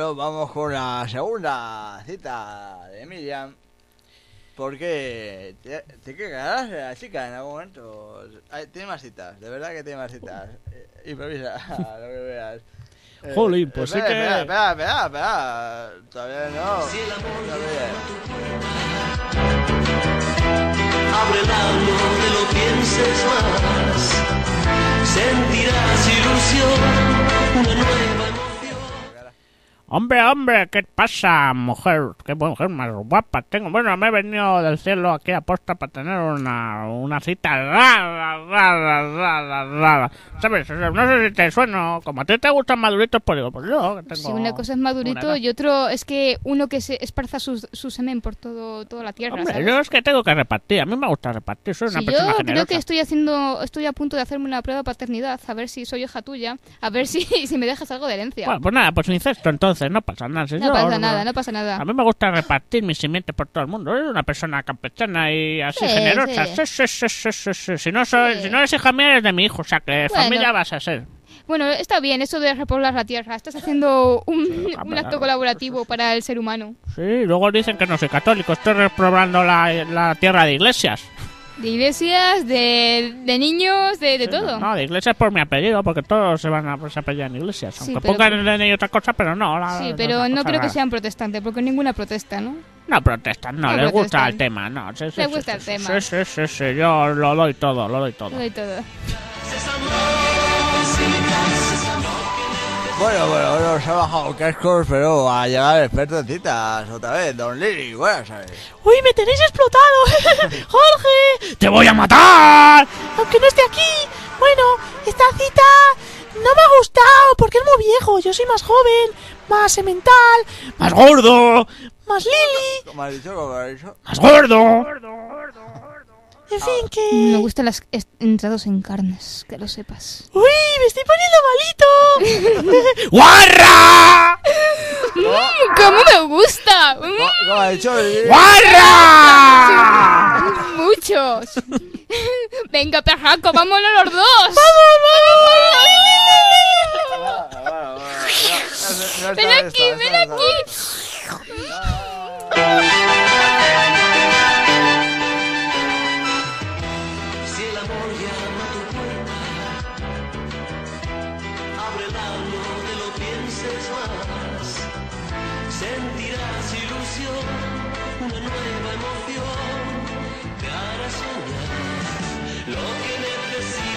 Bueno, vamos con la segunda cita de Miriam. Porque te quedarás la chica en algún momento. Tiene más citas, de verdad que tiene más citas. Improvisa lo que veas. Jolín, pues sí que... Espera. Todavía no. Todavía. Ábrela, no te lo pienses más. Sentirás ilusión, una nueva emoción. Hombre, ¿qué pasa, mujer? Qué mujer más guapa tengo. Bueno, me he venido del cielo aquí a posta para tener una cita rara. ¿Sabes? No sé si te sueno. Como a ti te gustan maduritos, pues digo, pues yo tengo... Sí, una cosa es madurito y otro es que uno que se esparza su semen por toda la tierra. Hombre, ¿sabes? yo es que tengo que repartir. A mí me gusta repartir. Soy una persona yo generosa. creo que estoy a punto de hacerme una prueba de paternidad, a ver si soy hija tuya, a ver si me dejas algo de herencia. Bueno, pues nada, pues incesto entonces, no pasa nada. No pasa nada. A mí me gusta repartir mis simientes por todo el mundo. Soy una persona campechana y así generosa. Sí. Si no eres hija mía, eres de mi hijo. O sea, que familia vas a ser. Bueno, está bien eso de repoblar la tierra. Estás haciendo un acto colaborativo para el ser humano. Sí, luego dicen que no soy católico. Estoy repoblando la tierra de iglesias. De iglesias, de niños, de todo. No, de iglesias por mi apellido, porque todos se van a apellidar en iglesias. Aunque pongan en otra cosa, pero no. Sí, pero no creo que sean protestantes, porque ninguna protesta, ¿no? No protestan, no, les gusta el tema, no. Les gusta el tema. Sí, yo lo doy todo. Bueno, se ha bajado cascos, pero a llegar el experto en citas otra vez, Don Lili, buenas tardes. ¡Uy, me tenéis explotado! ¡Jorge! ¡Te voy a matar! Aunque no esté aquí. Bueno, esta cita no me ha gustado porque es muy viejo. Yo soy más joven, más semental, ¡Más gordo! más lili. ¿Cómo has dicho? ¡Más gordo! En fin, que... Me gustan las entrados en carnes, que lo sepas. ¡Uy, me estoy poniendo malito! ¡Guarra! ¡Cómo me gusta! ¿Cómo has dicho? ¡Guarra! ¡Muchos! Venga, perraco, vámonos los dos. ¡Vamos! ¡Ven aquí! Si el amor llama a tu puerta, ábrela, no te lo pienses más. Sentirás ilusión, una nueva emoción, te hará soñar lo que necesitas.